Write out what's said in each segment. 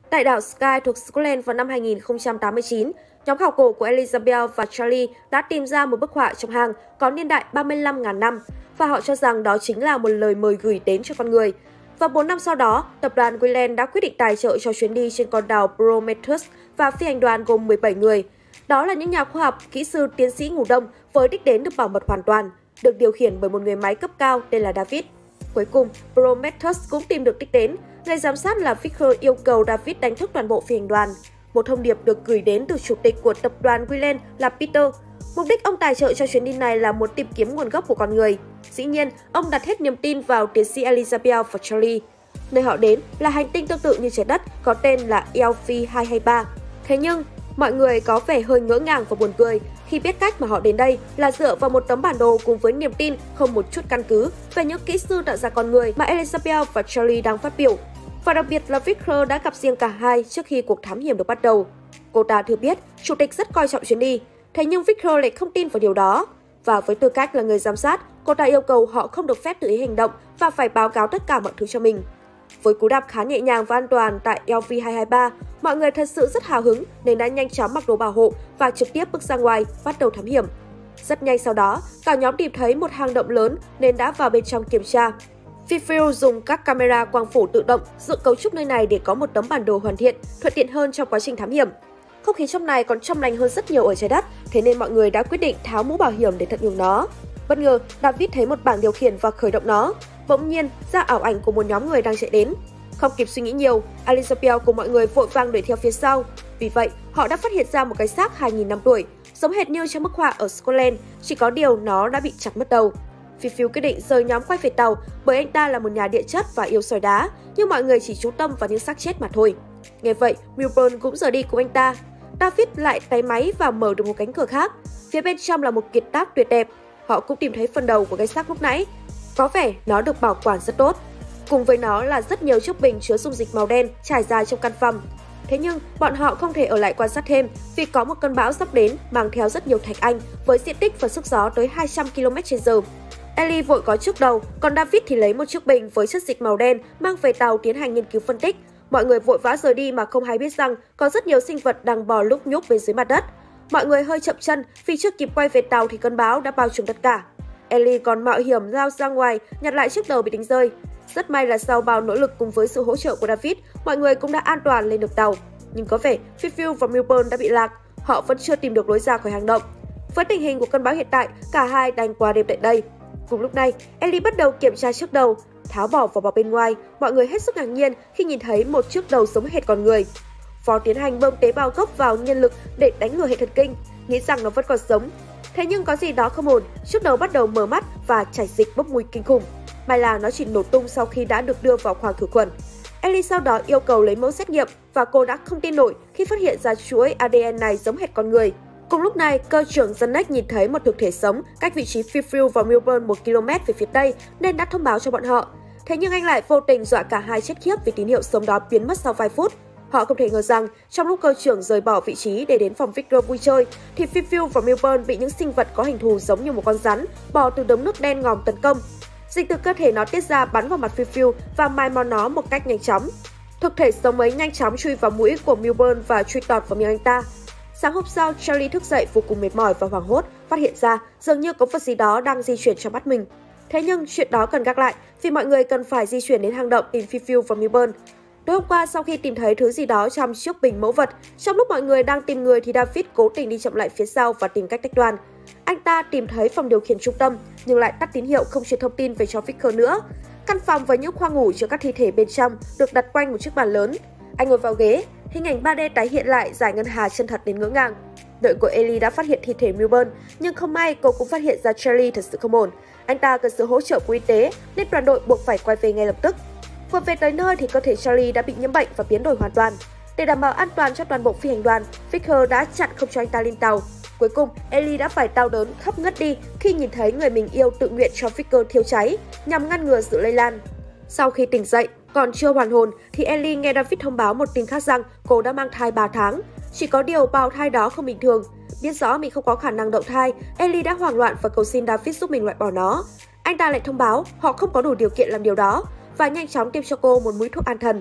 Tại đảo Skye thuộc Scotland vào năm 2089, nhóm khảo cổ của Elizabeth và Charlie đã tìm ra một bức họa trong hang có niên đại 35.000 năm và họ cho rằng đó chính là một lời mời gửi đến cho con người. Và 4 năm sau đó, tập đoàn Wayland đã quyết định tài trợ cho chuyến đi trên con đảo Prometheus và phi hành đoàn gồm 17 người. Đó là những nhà khoa học, kỹ sư, tiến sĩ ngủ đông với đích đến được bảo mật hoàn toàn, được điều khiển bởi một người máy cấp cao tên là David. Cuối cùng, Prometheus cũng tìm được đích đến. Người giám sát là Vickers yêu cầu David đánh thức toàn bộ phi hành đoàn. Một thông điệp được gửi đến từ chủ tịch của tập đoàn Wayland là Peter. Mục đích ông tài trợ cho chuyến đi này là muốn tìm kiếm nguồn gốc của con người. Dĩ nhiên, ông đặt hết niềm tin vào tiến sĩ Elizabeth và Charlie. Nơi họ đến là hành tinh tương tự như trái đất có tên là Elphi 223. Thế nhưng, mọi người có vẻ hơi ngỡ ngàng và buồn cười khi biết cách mà họ đến đây là dựa vào một tấm bản đồ cùng với niềm tin không một chút căn cứ về những kỹ sư tạo ra con người mà Elizabeth và Charlie đang phát biểu. Và đặc biệt là Vickers đã gặp riêng cả hai trước khi cuộc thám hiểm được bắt đầu. Cô ta thừa biết chủ tịch rất coi trọng chuyến đi, thế nhưng Vickers lại không tin vào điều đó. Và với tư cách là người giám sát, cô ta yêu cầu họ không được phép tự ý hành động và phải báo cáo tất cả mọi thứ cho mình. Với cú đạp khá nhẹ nhàng và an toàn tại Elphi 223, mọi người thật sự rất hào hứng nên đã nhanh chóng mặc đồ bảo hộ và trực tiếp bước ra ngoài bắt đầu thám hiểm. Rất nhanh sau đó, cả nhóm tìm thấy một hang động lớn nên đã vào bên trong kiểm tra. Fifield dùng các camera quang phổ tự động dựng cấu trúc nơi này để có một tấm bản đồ hoàn thiện, thuận tiện hơn trong quá trình thám hiểm. Không khí trong này còn trong lành hơn rất nhiều ở trái đất, thế nên mọi người đã quyết định tháo mũ bảo hiểm để tận dụng nó. Bất ngờ, David thấy một bảng điều khiển và khởi động nó. Bỗng nhiên, ra ảo ảnh của một nhóm người đang chạy đến. Không kịp suy nghĩ nhiều, Elizabeth cùng mọi người vội vàng đuổi theo phía sau. Vì vậy, họ đã phát hiện ra một cái xác 2.000 năm tuổi, giống hệt như trong bức họa ở Scotland, chỉ có điều nó đã bị chặt mất đầu. Fifield quyết định rời nhóm quay về tàu bởi anh ta là một nhà địa chất và yêu sỏi đá, nhưng mọi người chỉ chú tâm vào những xác chết mà thôi. Nghe vậy, Milburn cũng rời đi cùng anh ta. David lại tái máy và mở được một cánh cửa khác. Phía bên trong là một kiệt tác tuyệt đẹp. Họ cũng tìm thấy phần đầu của cái xác lúc nãy. Có vẻ nó được bảo quản rất tốt. Cùng với nó là rất nhiều chiếc bình chứa dung dịch màu đen trải dài trong căn phòng. Thế nhưng, bọn họ không thể ở lại quan sát thêm vì có một cơn bão sắp đến mang theo rất nhiều thạch anh với diện tích và sức gió tới 200 km/h. Ellie vội có chiếc đầu, còn David thì lấy một chiếc bình với chất dịch màu đen mang về tàu tiến hành nghiên cứu phân tích. Mọi người vội vã rời đi mà không hay biết rằng có rất nhiều sinh vật đang bò lúc nhúc bên dưới mặt đất. Mọi người hơi chậm chân vì chưa kịp quay về tàu thì cơn bão đã bao trùm tất cả. Ellie còn mạo hiểm lao ra ngoài nhặt lại chiếc đầu bị đánh rơi. Rất may là sau bao nỗ lực cùng với sự hỗ trợ của David, mọi người cũng đã an toàn lên được tàu. Nhưng có vẻ Fifield và Milburn đã bị lạc, họ vẫn chưa tìm được lối ra khỏi hang động. Với tình hình của cơn bão hiện tại, cả hai đành qua đêm tại đây. Cùng lúc này, Ellie bắt đầu kiểm tra chiếc đầu, tháo bỏ vỏ bọc bên ngoài. Mọi người hết sức ngạc nhiên khi nhìn thấy một chiếc đầu giống hệt con người. Phó tiến hành bơm tế bào gốc vào nhân lực để đánh lừa hệ thần kinh, nghĩ rằng nó vẫn còn sống. Thế nhưng có gì đó không ổn, chiếc đầu bắt đầu mở mắt và chảy dịch bốc mùi kinh khủng. May là nó chỉ nổ tung sau khi đã được đưa vào khoang khử khuẩn. Ellie sau đó yêu cầu lấy mẫu xét nghiệm và cô đã không tin nổi khi phát hiện ra chuỗi ADN này giống hệt con người. Cùng lúc này, cơ trưởng Janek nhìn thấy một thực thể sống cách vị trí Fifield và Milburn 1 km về phía tây nên đã thông báo cho bọn họ. Thế nhưng anh lại vô tình dọa cả hai chết khiếp vì tín hiệu sống đó biến mất sau vài phút. Họ không thể ngờ rằng trong lúc cơ trưởng rời bỏ vị trí để đến phòng Vickers vui chơi thì Fifield và Milburn bị những sinh vật có hình thù giống như một con rắn bò từ đống nước đen ngòm tấn công. Dịch từ cơ thể nó tiết ra bắn vào mặt Fifield và mài mòn nó một cách nhanh chóng. Thực thể sống ấy nhanh chóng chui vào mũi của Milburn và chui tọt vào miệng anh ta. Sáng hôm sau, Charlie thức dậy vô cùng mệt mỏi và hoảng hốt, phát hiện ra dường như có vật gì đó đang di chuyển trong mắt mình. Thế nhưng chuyện đó cần gác lại vì mọi người cần phải di chuyển đến hang động tìm Fifield và Milburn. Tối hôm qua, sau khi tìm thấy thứ gì đó trong chiếc bình mẫu vật, trong lúc mọi người đang tìm người thì David cố tình đi chậm lại phía sau và tìm cách tách đoàn. Anh ta tìm thấy phòng điều khiển trung tâm nhưng lại tắt tín hiệu không truyền thông tin về cho Vickers nữa. Căn phòng với những khoang ngủ chứa các thi thể bên trong được đặt quanh một chiếc bàn lớn. Anh ngồi vào ghế, hình ảnh 3D tái hiện lại giải ngân hà chân thật đến ngỡ ngàng. Đội của Ellie đã phát hiện thi thể Milburn, nhưng không may cô cũng phát hiện ra Charlie thật sự không ổn. Anh ta cần sự hỗ trợ của y tế nên đoàn đội buộc phải quay về ngay lập tức. Vừa về tới nơi thì cơ thể Charlie đã bị nhiễm bệnh và biến đổi hoàn toàn. Để đảm bảo an toàn cho toàn bộ phi hành đoàn, Vickers đã chặn không cho anh ta lên tàu. Cuối cùng, Ellie đã phải đau đớn khóc ngất đi khi nhìn thấy người mình yêu tự nguyện cho Vickers thiêu cháy nhằm ngăn ngừa sự lây lan. Sau khi tỉnh dậy, còn chưa hoàn hồn thì Ellie nghe David thông báo một tin khác rằng cô đã mang thai 3 tháng. Chỉ có điều bào thai đó không bình thường. Biết rõ mình không có khả năng đậu thai, Ellie đã hoảng loạn và cầu xin David giúp mình loại bỏ nó. Anh ta lại thông báo họ không có đủ điều kiện làm điều đó và nhanh chóng tiêm cho cô một mũi thuốc an thần.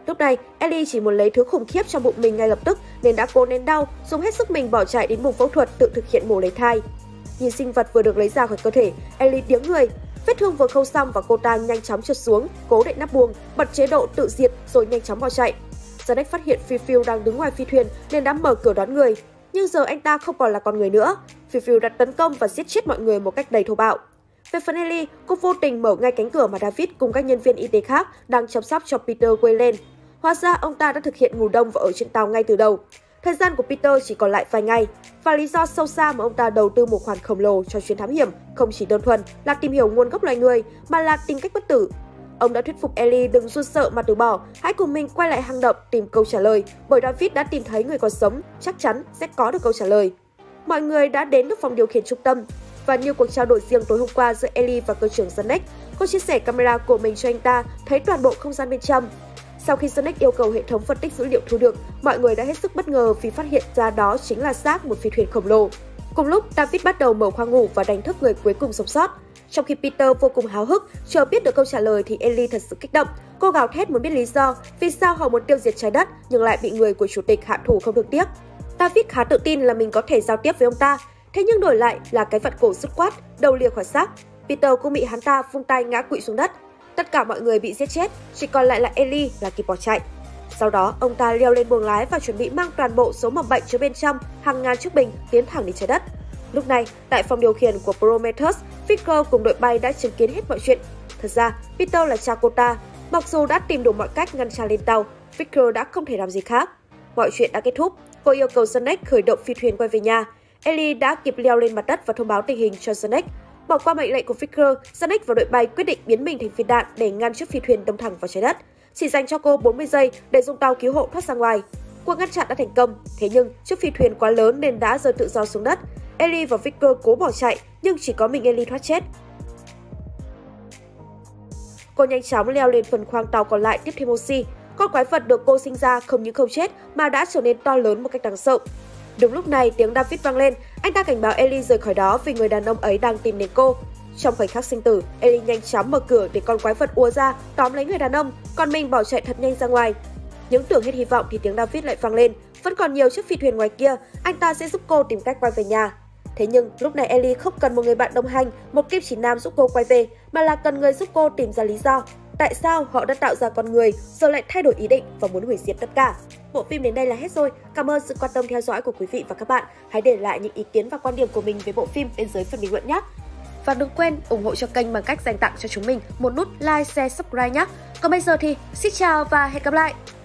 Lúc này, Ellie chỉ muốn lấy thứ khủng khiếp trong bụng mình ngay lập tức nên đã cố nén đau, dùng hết sức mình bỏ chạy đến buồng phẫu thuật tự thực hiện mổ lấy thai. Nhìn sinh vật vừa được lấy ra khỏi cơ thể, Ellie điếng người. Vết thương vừa khâu xong và cô ta nhanh chóng trượt xuống, cố định nắp buồng, bật chế độ tự diệt rồi nhanh chóng bỏ chạy. Snake phát hiện Phil đang đứng ngoài phi thuyền nên đã mở cửa đón người. Nhưng giờ anh ta không còn là con người nữa. Phil đã tấn công và giết chết mọi người một cách đầy thô bạo. Về phần Ellie, cô vô tình mở ngay cánh cửa mà David cùng các nhân viên y tế khác đang chăm sóc cho Peter quay lên. Hóa ra ông ta đã thực hiện ngủ đông và ở trên tàu ngay từ đầu. Thời gian của Peter chỉ còn lại vài ngày. Và lý do sâu xa mà ông ta đầu tư một khoản khổng lồ cho chuyến thám hiểm không chỉ đơn thuần là tìm hiểu nguồn gốc loài người mà là tìm cách bất tử. Ông đã thuyết phục Ellie đừng run sợ mà từ bỏ, hãy cùng mình quay lại hang động tìm câu trả lời, bởi David đã tìm thấy người còn sống, chắc chắn sẽ có được câu trả lời. Mọi người đã đến được phòng điều khiển trung tâm, và như cuộc trao đổi riêng tối hôm qua giữa Ellie và cơ trưởng Snake, cô chia sẻ camera của mình cho anh ta thấy toàn bộ không gian bên trong. Sau khi Snake yêu cầu hệ thống phân tích dữ liệu thu được, mọi người đã hết sức bất ngờ vì phát hiện ra đó chính là xác một phi thuyền khổng lồ. Cùng lúc, David bắt đầu mở khoang ngủ và đánh thức người cuối cùng sống sót. Trong khi Peter vô cùng háo hức, chờ biết được câu trả lời thì Ellie thật sự kích động. Cô gào thét muốn biết lý do vì sao họ muốn tiêu diệt trái đất nhưng lại bị người của chủ tịch hạ thủ không thương tiếc. David khá tự tin là mình có thể giao tiếp với ông ta, thế nhưng đổi lại là cái vật cổ sứt quát, đầu lìa khỏi xác. Peter cũng bị hắn ta vung tay ngã quỵ xuống đất. Tất cả mọi người bị giết chết, chỉ còn lại là Ellie là kịp bỏ chạy. Sau đó, ông ta leo lên buồng lái và chuẩn bị mang toàn bộ số mầm bệnh chứa bên trong hàng ngàn chiếc bình tiến thẳng đến trái đất. Lúc này, tại phòng điều khiển của Prometheus, Victor cùng đội bay đã chứng kiến hết mọi chuyện. Thật ra, Peter là cha cô ta. Mặc dù đã tìm đủ mọi cách ngăn chặn lên tàu, Victor đã không thể làm gì khác. Mọi chuyện đã kết thúc. Cô yêu cầu Snake khởi động phi thuyền quay về nhà. Ellie đã kịp leo lên mặt đất và thông báo tình hình cho Snake. Bỏ qua mệnh lệnh của Victor, Snake và đội bay quyết định biến mình thành viên đạn để ngăn chiếc phi thuyền đâm thẳng vào trái đất. Chỉ dành cho cô 40 giây để dùng tàu cứu hộ thoát ra ngoài. Cuộc ngăn chặn đã thành công, thế nhưng chiếc phi thuyền quá lớn nên đã rơi tự do xuống đất. Ellie và Victor cố bỏ chạy, nhưng chỉ có mình Ellie thoát chết. Cô nhanh chóng leo lên phần khoang tàu còn lại tiếp thêm oxy. Con quái vật được cô sinh ra không những không chết mà đã trở nên to lớn một cách đáng sợ. Đúng lúc này, tiếng David vang lên. Anh ta cảnh báo Ellie rời khỏi đó vì người đàn ông ấy đang tìm đến cô. Trong khoảnh khắc sinh tử, Ellie nhanh chóng mở cửa để con quái vật ùa ra tóm lấy người đàn ông, còn mình bỏ chạy thật nhanh ra ngoài. Những tưởng hết hy vọng thì tiếng David lại vang lên. Vẫn còn nhiều chiếc phi thuyền ngoài kia, anh ta sẽ giúp cô tìm cách quay về nhà. Thế nhưng lúc này Ellie không cần một người bạn đồng hành, một kim chỉ nam giúp cô quay về, mà là cần người giúp cô tìm ra lý do tại sao họ đã tạo ra con người rồi lại thay đổi ý định và muốn hủy diệt tất cả. Bộ phim đến đây là hết rồi. Cảm ơn sự quan tâm theo dõi của quý vị và các bạn. Hãy để lại những ý kiến và quan điểm của mình về bộ phim bên dưới phần bình luận nhé. Và đừng quên ủng hộ cho kênh bằng cách dành tặng cho chúng mình một nút like, share, subscribe nhé. Còn bây giờ thì xin chào và hẹn gặp lại.